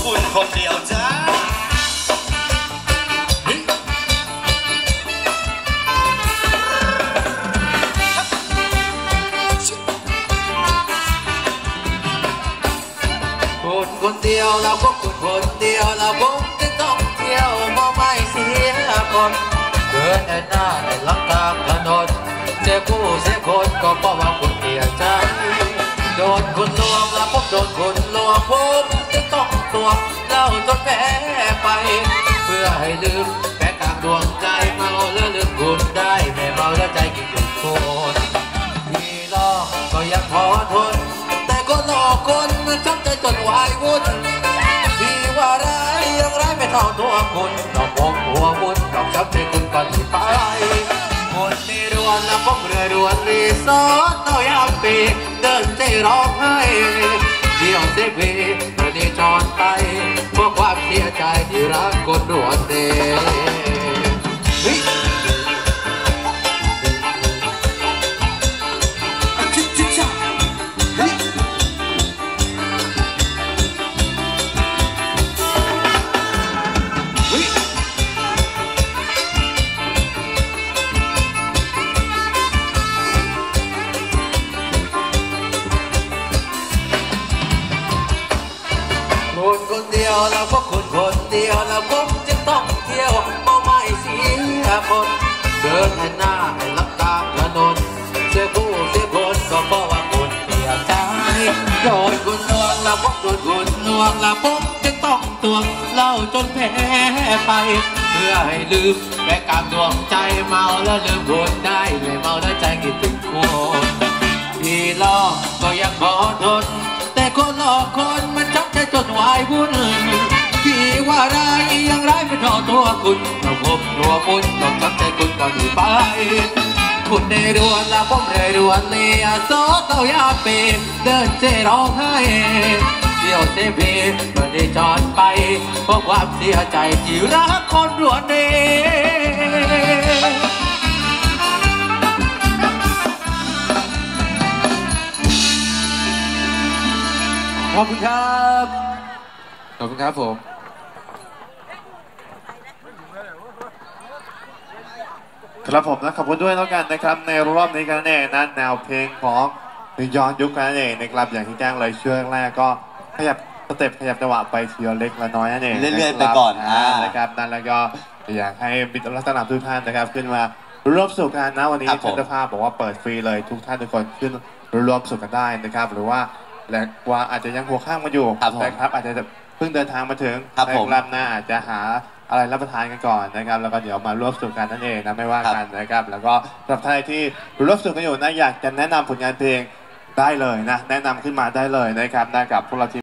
คุณคนเดียวจ้าคนเดียวเราพบคนเดียวเราพบจะต้องเที่ยวมองไม่เสียคนเดินหน้าในลักตามถนนเสียผู้เสียคนก็เพราะว่าคนเดียวใจโดนคนลวงเราพบโดนคนลวงพบจะต้องตัวเราจนแพ้ไปเพื่อให้ลืมแพ้กลางดวงใจเมาแล้วลืมคุณได้ไม่เมาแล้วใจกินอยู่คนที่รอก็ยังพอทนแต่ก็รอคนมันช้ำใจจนวายวุ่นที่ว่าร้ายยังร้ายไม่เท่าตัวคุณดอกผมหัววุ่นดอกช้ำใจคุณก็หนีไปคนในรวนและพบเรือรวนรีสอร์ทเอายามปีเดินใจร้องไห้เดี่ยวเสียพีเดินจอนไปเพราะความเสียใจที่รักคนรวนเดคนเดียวเราพบคนเดียวเราพบจะต้องเที่ยวมองไม่เสียคนเดินให้หน้าให้รับตามถนนเสียผู้เสียคนก็เพราะว่าคนเดียวใจโดนคนลวงเราพบโดนคนลวงเราพบจะต้องตวงเล่าจนแพ้ไปเพื่อให้ลืมแพ้กลางดวงใจเมาแล้วลืมคนได้ไม่เมาแล้วใจคิดถึงคนที่รอก็ยังขอทนแต่คนหลอกคนมันชักใจจนวายวุ่นพี่ว่าร้ายยังร้ายไม่ทอตัวคุณเราพบตัวคุณต้องชักใจคุณก่อนหนีไปคุณในรวนละผมในรวนเลียโซ่เต้ายาปีเดินเจร้องไห้เที่ยวเซพีเมื่อได้จอดไปเพราะความเสียใจที่รักคนรวนเดขอบคุณครับขอบคุณครับผมครับผมนะขอบคุณด้วยแล้วกันนะครับในรอบนี้กันเองนะแนวเพลงของย้อนยุคกันเองนะครับอย่างที่แจ้งเลยช่วงแรกก็ขยับสเต็ปขยับจังหวะไปทีละเล็กละน้อยนั่นเองเรื่อยๆไปก่อนนะครับนั่นแล้วก็อยากให้มิตรรัตนาทุกท่านนะครับขึ้นมาร่วมสนุกกันนะวันนี้ท่านเจ้าภาพบอกว่าเปิดฟรีเลยทุกท่านทุกคนขึ้นร่วมสนุกกันได้นะครับหรือว่าและว่าอาจจะยังหัวข้ามมาอยู่นะครับอาจจะเพิ่งเดินทางมาถึงนะครับหน้าอาจจะหาอะไรรับประทานกันก่อนนะครับแล้วก็เดี๋ยวมาร่วมสนุกกันนั่นเองนะไม่ว่ากันนะครับแล้วก็สำหรับท่านที่ร่วมสนุกกันอยู่นะอยากจะแนะนำผลงานเพลงได้เลยนะแนะนำขึ้นมาได้เลยนะครับกับพวกเราที